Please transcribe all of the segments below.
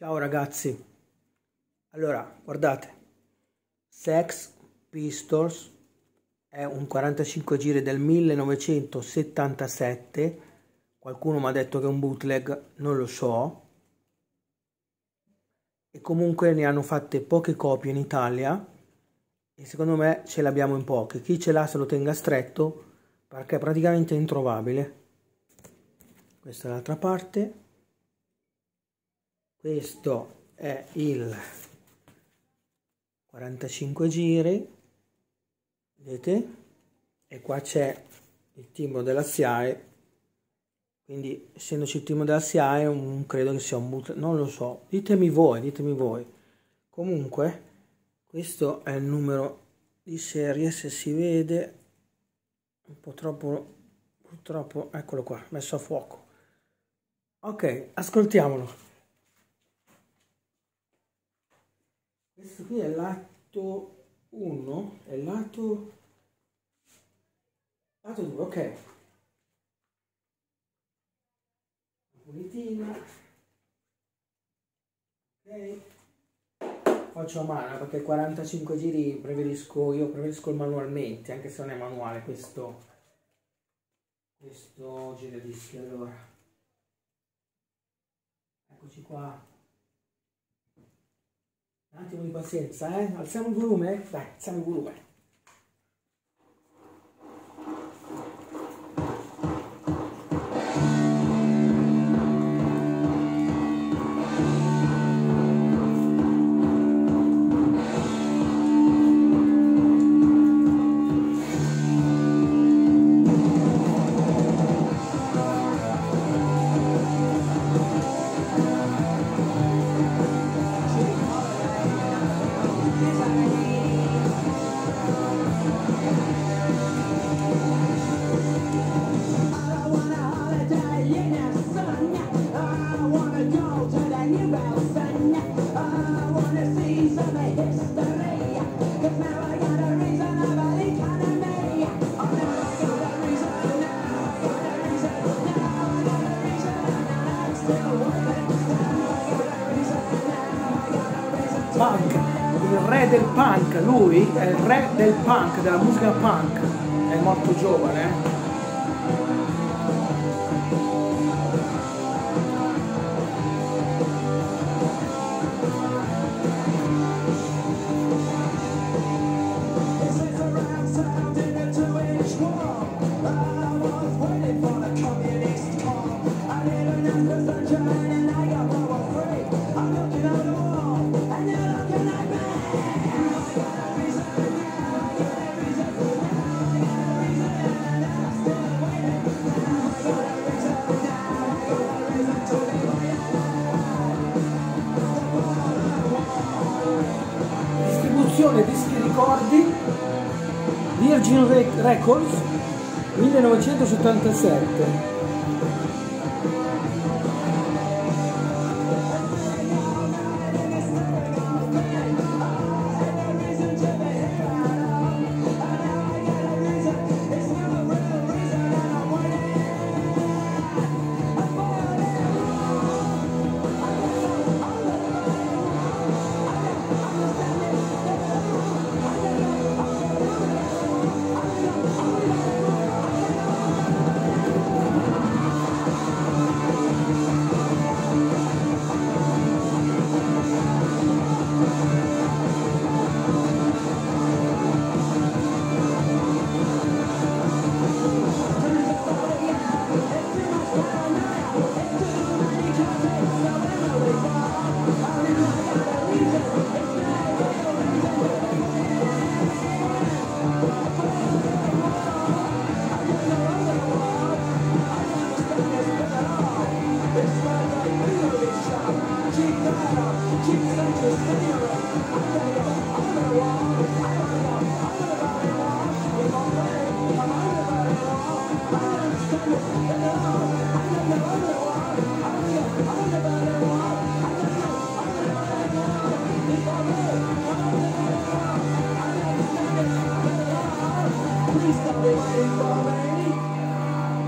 Ciao ragazzi, allora guardate, Sex Pistols è un 45 giri del 1977, qualcuno mi ha detto che è un bootleg, non lo so, e comunque ne hanno fatte poche copie in Italia e secondo me ce l'abbiamo in poche, chi ce l'ha se lo tenga stretto perché è praticamente introvabile. Questa è l'altra parte, questo è il 45 giri, vedete, e qua c'è il timbro della SIAE, quindi essendoci il timbro della SIAE non credo che sia un bootleg, non lo so, ditemi voi. Comunque questo è il numero di serie, se si vede un po' troppo, purtroppo, eccolo qua, messo a fuoco. Ok, ascoltiamolo. Questo qui è lato 1, è lato 2, ok. Pulitina, ok. Faccio a mano perché 45 giri preferisco il manualmente, anche se non è manuale questo giradischi. Allora, eccoci qua. Un attimo di pazienza, alziamo il volume? Dai, alziamo il volume. Punk, il re del punk, lui è il re del punk, della musica punk, è molto giovane. Dischi ricordi Virgin Records 1977.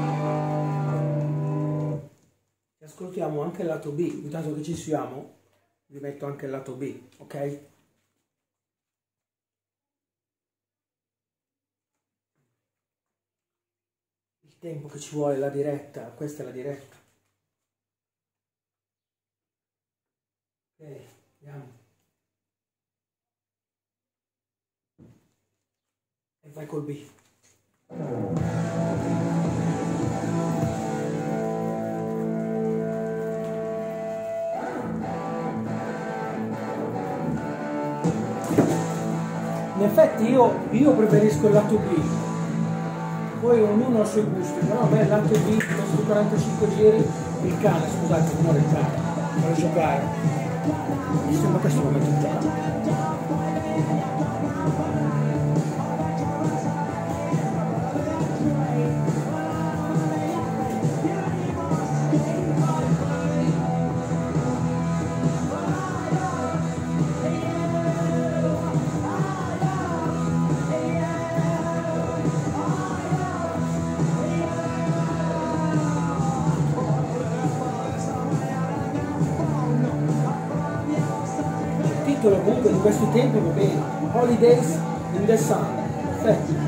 Ascoltiamo anche il lato B, intanto che ci siamo. vi metto anche il lato B, ok? Il tempo che ci vuole la diretta, questa è la diretta. Ok, andiamo. E vai col B. In effetti io preferisco il lato B, poi ognuno ha i suoi gusti, però a me il lato B, questo 45 giri, il cane, scusate, non il cane, per giocare, mi sembra questo il momento già. Comunque di questi tempi va bene. Holidays in the Sun, perfetto.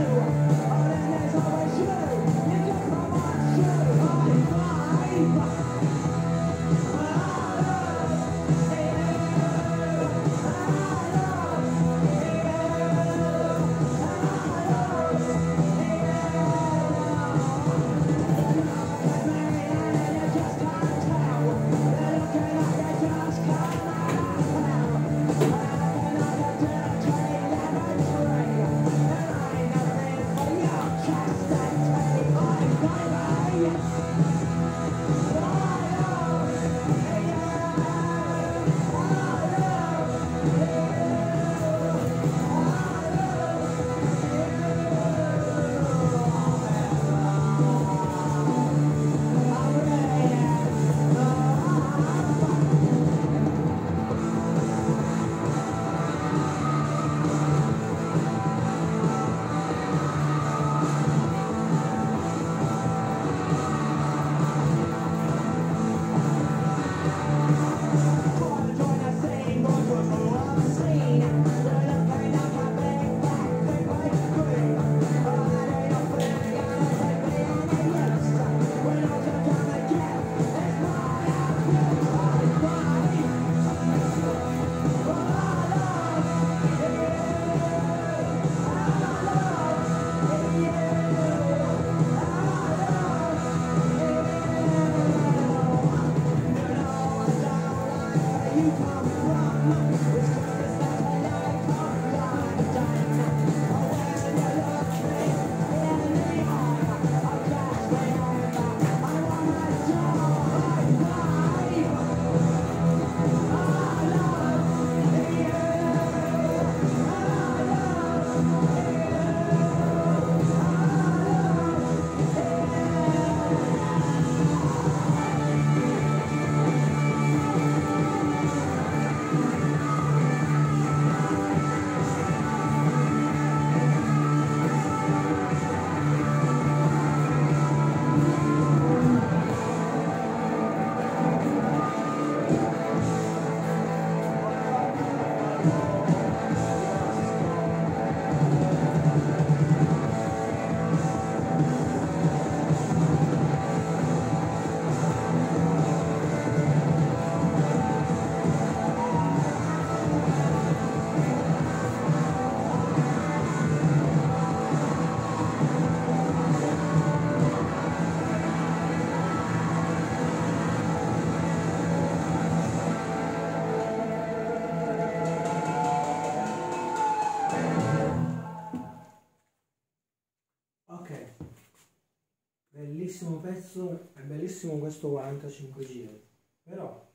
Bellissimo pezzo, è bellissimo questo 45 giri, però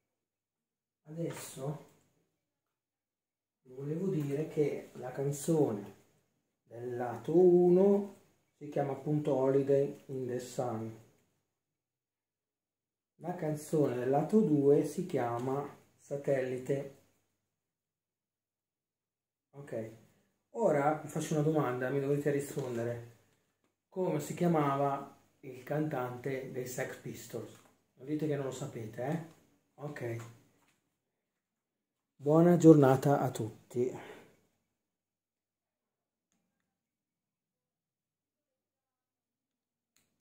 adesso volevo dire che la canzone del lato 1 si chiama appunto Holiday in the Sun, la canzone del lato 2 si chiama Satellite. Ok, ora vi faccio una domanda, mi dovete rispondere. Come si chiamava il cantante dei Sex Pistols? Non dite che non lo sapete, eh? Ok. Buona giornata a tutti.